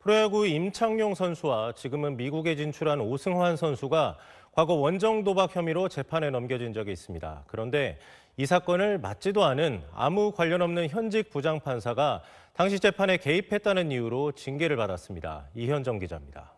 프로야구 임창용 선수와 지금은 미국에 진출한 오승환 선수가 과거 원정 도박 혐의로 재판에 넘겨진 적이 있습니다. 그런데 이 사건을 맡지도 않은 아무 관련 없는 현직 부장판사가 당시 재판에 개입했다는 이유로 징계를 받았습니다. 이현정 기자입니다.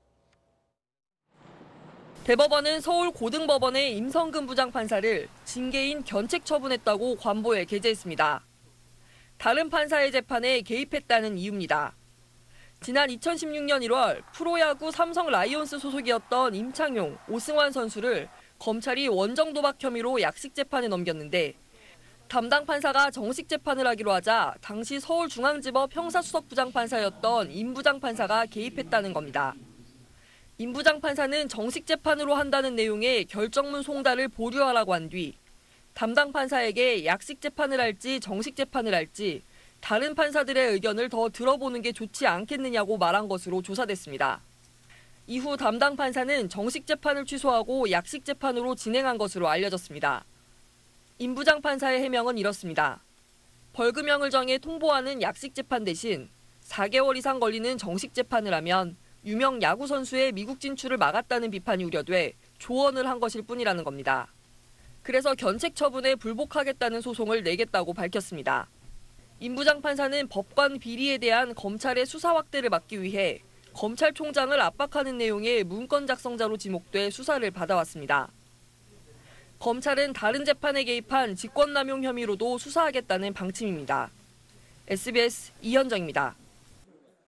대법원은 서울 고등법원의 임성근 부장판사를 징계인 견책 처분했다고 관보에 게재했습니다. 다른 판사의 재판에 개입했다는 이유입니다. 지난 2016년 1월 프로야구 삼성 라이온스 소속이었던 임창용, 오승환 선수를 검찰이 원정 도박 혐의로 약식 재판에 넘겼는데 담당 판사가 정식 재판을 하기로 하자 당시 서울중앙지법 형사수석부장판사였던 임 부장판사가 개입했다는 겁니다. 임 부장판사는 정식 재판으로 한다는 내용의 결정문 송달을 보류하라고 한 뒤 담당 판사에게 약식 재판을 할지 정식 재판을 할지 다른 판사들의 의견을 더 들어보는 게 좋지 않겠느냐고 말한 것으로 조사됐습니다. 이후 담당 판사는 정식 재판을 취소하고 약식 재판으로 진행한 것으로 알려졌습니다. 임 부장판사의 해명은 이렇습니다. 벌금형을 정해 통보하는 약식 재판 대신 4개월 이상 걸리는 정식 재판을 하면 유명 야구 선수의 미국 진출을 막았다는 비판이 우려돼 조언을 한 것일 뿐이라는 겁니다. 그래서 견책 처분에 불복하겠다는 소송을 내겠다고 밝혔습니다. 임 부장판사는 법관 비리에 대한 검찰의 수사 확대를 막기 위해 검찰총장을 압박하는 내용의 문건 작성자로 지목돼 수사를 받아왔습니다. 검찰은 다른 재판에 개입한 직권남용 혐의로도 수사하겠다는 방침입니다. SBS 이현정입니다.